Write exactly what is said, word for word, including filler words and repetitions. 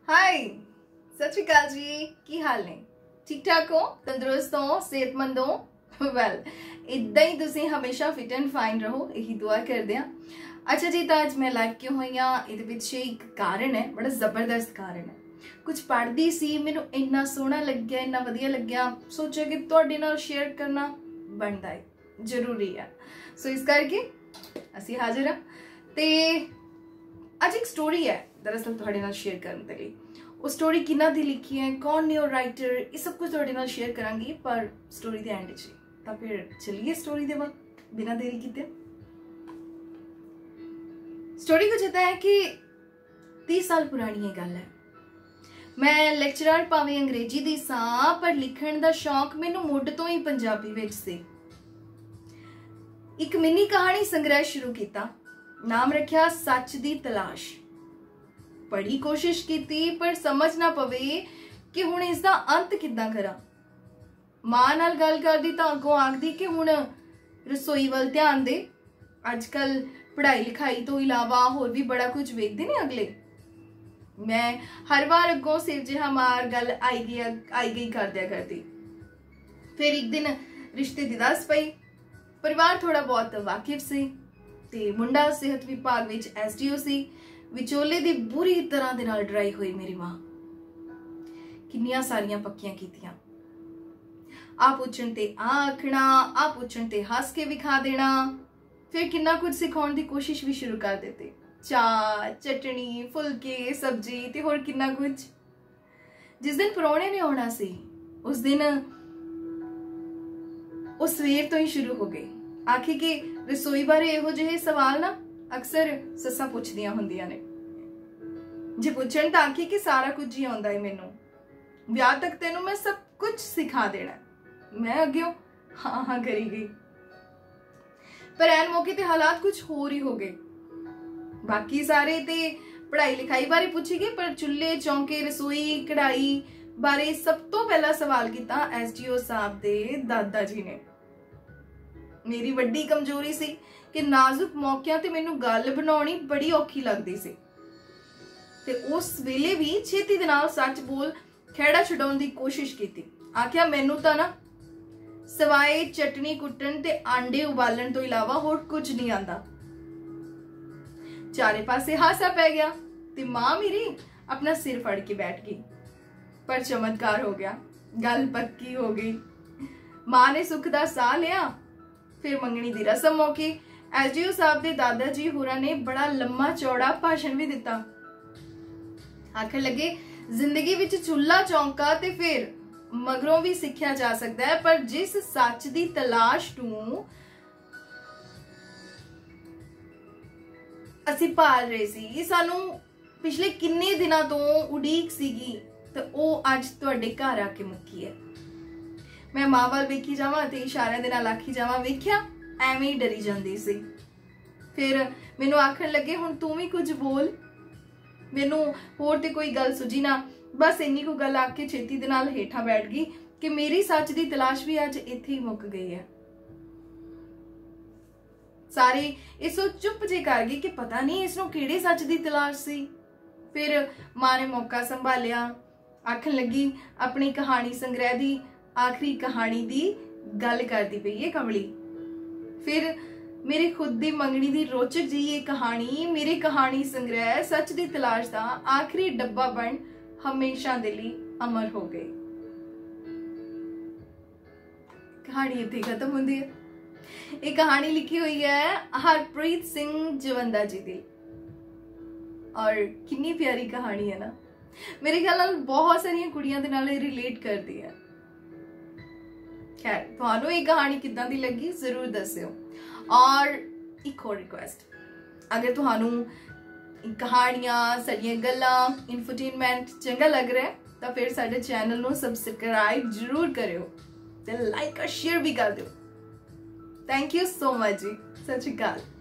हाय, सत श्री अकाल जी। की हाल ने? ठीक ठाक हो, तंदुरुस्त हो, सेहतमंद हो? वैल इदा ही तुसी हमेशा फिट एंड फाइन रहो, यही दुआ करते हैं। अच्छा जी, तो अज मैं लाइव क्यों हुई हाँ, ये एक कारण है, बड़ा जबरदस्त कारण है। कुछ पढ़ती सी, मैनू इन्ना सोहना लग्या, इन्ना वधिया लग्या, सोचा कि तुहाडे नाल शेयर करना बनता है, जरूरी है। सो इस करके असी हाजिर हाँ। ते अज एक स्टोरी है दरअसल तुहाडे नाल शेयर करने के लिए। वो स्टोरी किन्ना दी लिखी है, कौन ने वो राइटर, ये सब कुछ तुहाडे नाल शेयर करांगी, पर स्टोरी दे एंड च। तो फिर चलिए स्टोरी दे वल बिना देरी कीते। स्टोरी कुछ इतना है कि तीस साल पुरानी ये गल है। मैं लेक्चरर भावें अंग्रेजी दी सां, पर लिखण दा शौक मैनू मुढ़ तो ही पंजाबी विच सी। एक मिनी कहानी संग्रह शुरू किया, नाम रखिया सच दी तलाश। बड़ी कोशिश की पर समझ ना पवे कि हुण इसदा अंत किद्दां करा। मां नाल गल करदी तां अगों आखदी कि हुण रसोई वल ध्यान दे, अजकल पढ़ाई लिखाई तो इलावा होर भी बड़ा कुछ वेखदे ने अगले। मैं हर बार अगों सिर जिहा मार गल आई गई आई गई कर दिया करती। फिर एक दिन रिश्ते दी दस पई। परिवार थोड़ा बहुत वाकिफ सी ते मुंडा सेहत विभाग विच एस डी ओ सी। विचोले दी बुरी तरह दे नाल डराई हुई मेरी मां। किन्नियां सारियां पक्कियां कीतियां, आ पुछण ते आ आखना, आ पुछण ते हस के विखा देना। फिर किन्ना कुछ सिखाउण दी कोशिश भी शुरू कर देते, चाह चटनी फुलके सब्जी ते होर किन्ना कुछ। जिस दिन परौणे ने आउणा सी उस दिन उस सवेर तो ही शुरू हो गई। आखी कि रसोई बारे इहो जिहे सवाल ना अक्सर सस्सां पुछदियां हुंदियां ने। जे पुछण तां आखी कि सारा कुछ ही आउंदा है मैनू, विआह तक तेनू मैं सब कुछ सिखा देना। मैं अग्यों हाँ हाँ करी गई, पर ऐन मौके ते हालात कुछ होर ही हो गए। बाकी सारे ते पढ़ाई लिखाई बारे पूछी गए, पर चुल्हे चौंके रसोई कढ़ाई बारे सब तो पहला सवाल किया एस डी ओ साहब दे दादा जी ने। मेरी वड्डी कमजोरी सी कि नाजुक मौकियां ते मैनू गल बनाउणी बड़ी औखी लगदी सी, ते उस वेले भी छेती दे नाल सच बोल खेड़ा छडाउण दी कोशिश कीती। आखिया मैनू तां ना सवाए चटनी कुट्टण ते आंडे उबालण तो इलावा होर कुछ नहीं आंदा। चारे पासे हासा पै गया ते मां मेरी अपना सिर फड़ के बैठ गई। पर चमत्कार हो गया, गल पक्की हो गई। मां ने सुख दा साह लिया। फिर मंगनी दी रस्म मौके एस डी ओ साहब दे दादा जी होरा ने बड़ा लम्मा चौड़ा भाषण भी दिता। आखिर लगे जिंदगी विच चुल्ला चौंका ते फिर मगरों भी सीखा जा सकता है, पर जिस सच दी तलाश नूं असी भाल रहे सी, सानू पिछले किन्ने दिनां तो उड़ीक सीगी, ते ओ अज तुहाडे घर आके मुक्की है। मैं मां वाल वेखी जावां ते इशारे दे नाल आखी जावां, वेखिया एवें ही डरी जांदी सी। फिर मैनू आखण लगे हुण तू भी कुछ बोल। मैनू होर ते कोई गल सुझी ना, बस इन्नी को गल आके छेती दे नाल हेठां बैठ गई कि मेरी सच दी तलाश भी अज इत्थे ही मुक गई है। सारे इसो चुप जे कर गए कि पता नहीं इसनों किहड़े सच दी तलाश सी। फिर मां ने मौका संभालिया, आखन लगी अपनी कहानी संग्रह दी आखिरी कहानी दी गल करदी पई है कमली। फिर मेरी खुद दी मंगनी दी रोचक जी ये कहानी मेरे कहानी संग्रह सच दी तलाश दा आखिरी डब्बा बन हमेशा दे लई अमर हो गई। कहानी इत्थे खत्म होंदी है। ये कहानी लिखी हुई है हरप्रीत सिंह जवंदा जी दी, और कितनी प्यारी कहानी है ना। मेरे ख्याल नाल बहुत सारियां कुड़ियां दे नाल रिलेट करदी है। खैर तुहानू ये कहानी किद्दां दी लगी जरूर दस्सिओ। और एक और रिक्वेस्ट, अगर तुहानू कहानियां सारियां गल्लां इनफोटेनमेंट चंगा लग रहा है तो फिर साडे चैनल नू सबसक्राइब जरूर करियो ते लाइक और शेयर भी कर दिओ। थैंक यू सो मच जी। सत श्री अकाल।